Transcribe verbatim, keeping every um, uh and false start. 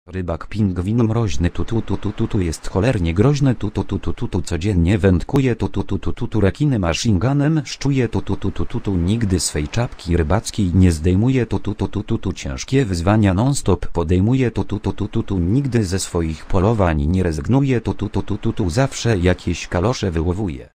Rybak pingwin mroźny tu tu tu tu tu tu jest cholernie groźny tu tu tu tu tu tu codziennie wędkuje tu tu tu tu tu tu rekiny machine gunem szczuje tu tu tu tu tu tu nigdy swej czapki rybackiej nie zdejmuje tu tu tu tu tu tu ciężkie wyzwania non stop podejmuje tu tu tu tu tu tu nigdy ze swoich polowań nie rezygnuje tu tu tu tu tu tu zawsze jakieś kalosze wyłowuje.